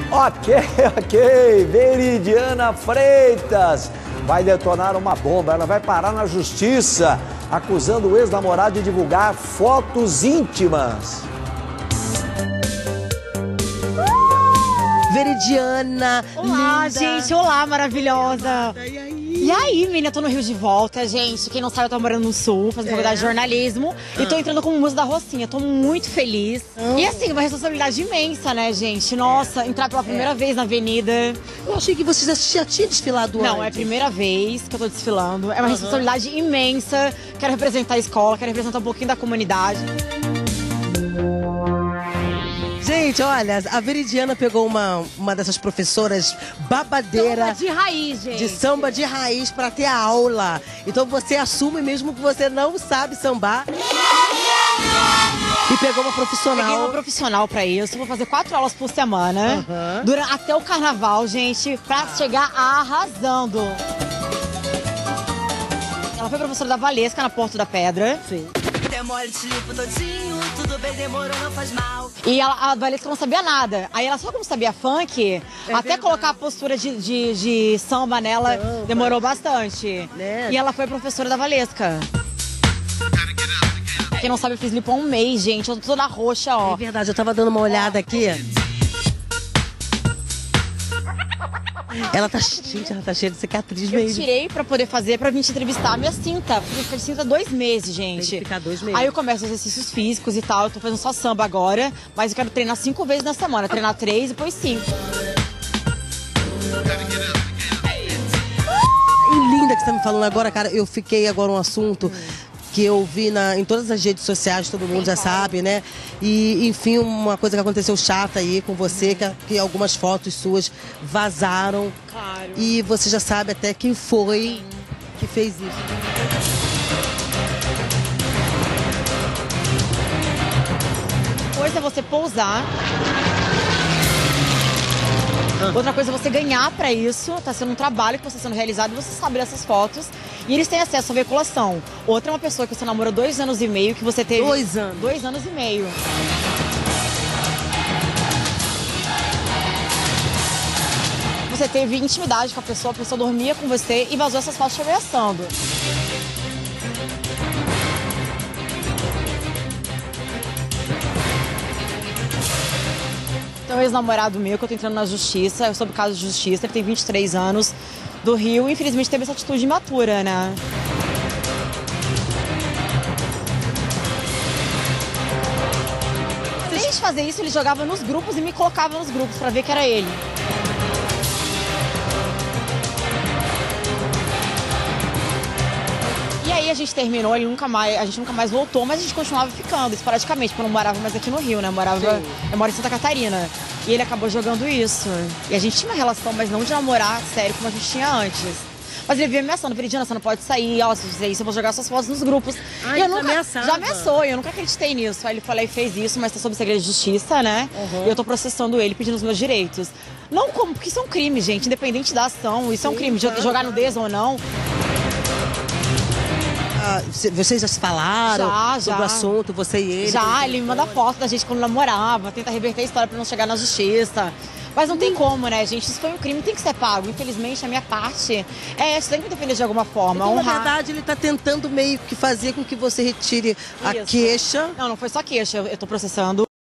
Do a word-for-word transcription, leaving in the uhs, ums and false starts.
Ok, ok. Veridiana Freitas vai detonar uma bomba. Ela vai parar na justiça, acusando o ex-namorado de divulgar fotos íntimas. Veridiana, olá, linda. gente, olá, maravilhosa. E aí? E aí, menina, tô no Rio de volta, gente. Quem não sabe, eu tô morando no Sul, fazendo É. faculdade de jornalismo. Ah. E tô entrando como musa da Rocinha, tô muito feliz. Oh. E assim, uma responsabilidade imensa, né, gente? Nossa, é. entrar pela primeira é. vez na avenida. Eu achei que você já, já tinha desfilado não, antes. Não, é a primeira vez que eu tô desfilando. É uma uhum. responsabilidade imensa. Quero representar a escola, quero representar um pouquinho da comunidade. Gente, olha, a Veridiana pegou uma, uma dessas professoras babadeira. Samba de raiz, gente. De samba de raiz pra ter a aula. Então você assume mesmo que você não sabe sambar. E pegou uma profissional. Peguei uma profissional pra isso. Vou fazer quatro aulas por semana. Uhum. Durante, até o carnaval, gente, pra ah. chegar arrasando. Ela foi professora da Valesca na Porto da Pedra. Sim. Demole, te limpo todinho, tudo bem, demorou, não faz mal. E ela, a Valesca não sabia nada. Aí ela só como sabia funk, é até verdade. Colocar a postura de, de, de samba nela samba. Demorou bastante. Né? E ela foi professora da Valesca. Quem não sabe, eu fiz lipo há um mês, gente. Eu tô toda roxa, ó. É verdade, eu tava dando uma olhada aqui. Ela tá, gente, ela tá cheia de cicatriz mesmo. Eu tirei pra poder fazer, pra vir te entrevistar a minha cinta. Fui ficar de cinta dois meses, gente. Tem que ficar dois meses. Aí eu começo os exercícios físicos e tal. Eu tô fazendo só samba agora, mas eu quero treinar cinco vezes na semana. Treinar três e depois cinco. E linda que você tá me falando agora, cara. Eu fiquei agora um assunto... Hum. que eu vi na, em todas as redes sociais, todo mundo já sabe, né? E, enfim, uma coisa que aconteceu chata aí com você, que, que algumas fotos suas vazaram. Claro. E você já sabe até quem foi que fez isso. Coisa é você pousar. Outra coisa é você ganhar pra isso, tá sendo um trabalho que você está sendo realizado e você sabe dessas fotos. E eles têm acesso à veiculação. Outra é uma pessoa que você namora dois anos e meio, que você teve... Dois anos? Dois anos e meio. Você teve intimidade com a pessoa, a pessoa dormia com você e vazou essas fotos te ameaçando. Então, um ex-namorado meu, que eu tô entrando na justiça, eu sou por causa de justiça, ele tem vinte e três anos, do Rio, e infelizmente teve essa atitude imatura, né? Além de fazer isso, ele jogava nos grupos e me colocava nos grupos pra ver que era ele. E aí a gente terminou, ele nunca mais, a gente nunca mais voltou, mas a gente continuava ficando, esporadicamente, porque eu não morava mais aqui no Rio, né? Eu morava, eu moro em Santa Catarina. E ele acabou jogando isso. E a gente tinha uma relação, mas não de namorar sério como a gente tinha antes. Mas ele vinha ameaçando, Veridiana, você não pode sair, ó, se você fizer isso, eu vou jogar suas fotos nos grupos. Ai, e eu nunca, ameaçava. já ameaçou, e eu nunca acreditei nisso. Aí ele falou e fez isso, mas tá sob segredo de justiça, né? Uhum. E eu tô processando ele, pedindo os meus direitos. Não como, porque isso é um crime, gente, independente da ação, isso Sim, é um crime, claro, jogar no dedo ou não. Ah, vocês já se falaram já, sobre já. o assunto, você e ele? Já, ele me manda foto da gente quando namorava, tenta reverter a história pra não chegar na justiça. Mas não tem como, né, gente? Isso foi um crime, tem que ser pago. Infelizmente, a minha parte é essa, tem que me defender de alguma forma, então, honrar. Na verdade, ele tá tentando meio que fazer com que você retire Isso. a queixa. Não, não foi só queixa, eu tô processando